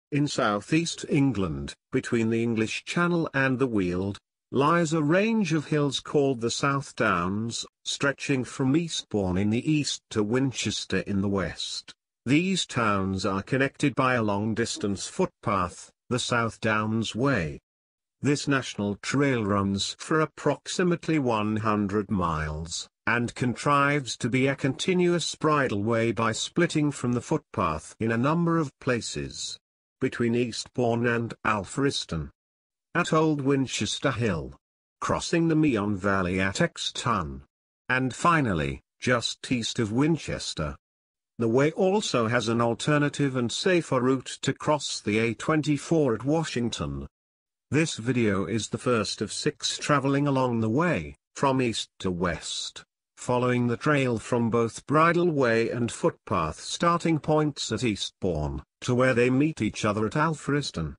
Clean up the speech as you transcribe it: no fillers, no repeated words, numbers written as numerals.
In southeast England, between the English Channel and the Weald, lies a range of hills called the South Downs, stretching from Eastbourne in the east to Winchester in the west. These towns are connected by a long-distance footpath, the South Downs Way. This national trail runs for approximately 100 miles, and contrives to be a continuous bridleway by splitting from the footpath in a number of places. Between Eastbourne and Alfriston. At Old Winchester Hill. Crossing the Meon Valley at Exton. And finally, just east of Winchester. The way also has an alternative and safer route to cross the A24 at Washington. This video is the first of 6 traveling along the way, from east to west, following the trail from both bridleway and footpath starting points at Eastbourne, to where they meet each other at Alfriston.